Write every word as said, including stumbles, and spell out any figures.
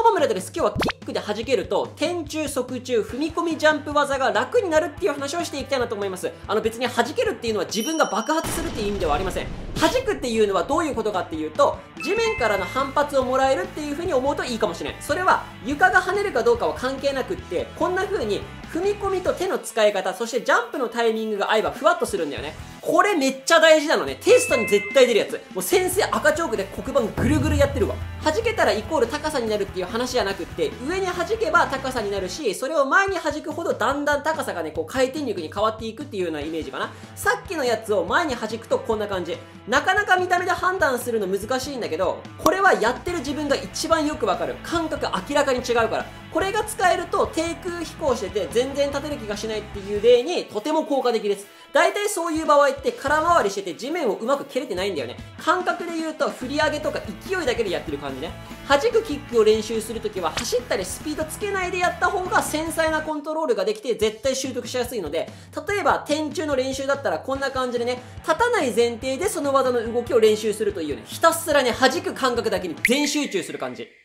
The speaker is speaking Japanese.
友村です。今日はキックで弾けると、転中、側中、踏み込みジャンプ技が楽になるっていう話をしていきたいなと思います。あの別に弾けるっていうのは自分が爆発するっていう意味ではありません。弾くっていうのはどういうことかっていうと、地面からの反発をもらえるっていう風に思うといいかもしれない。それは床が跳ねるかどうかは関係なくって、こんな風に踏み込みと手の使い方、そしてジャンプのタイミングが合えばふわっとするんだよね。これめっちゃ大事なのね。テストに絶対出るやつ。もう先生赤チョークで黒板ぐるぐるやってるわ。弾けたらイコール高さになるっていう話じゃなくって、上に弾けば高さになるし、それを前に弾くほどだんだん高さがね、こう回転力に変わっていくっていうようなイメージかな。さっきのやつを前に弾くとこんな感じ。なかなか見た目で判断するの難しいんだけど、これはやってる自分が一番よくわかる。感覚明らかに違うから。これが使えると低空飛行してて全然立てる気がしないっていう例にとても効果的です。大体そういう場合って空回りしてて地面をうまく蹴れてないんだよね。感覚で言うと振り上げとか勢いだけでやってる感じね。弾くキックを練習するときは走ったりスピードつけないでやった方が繊細なコントロールができて絶対習得しやすいので、例えば転中の練習だったらこんな感じでね、立たない前提でその技の動きを練習するというね、ひたすらね弾く感覚だけに全集中する感じ。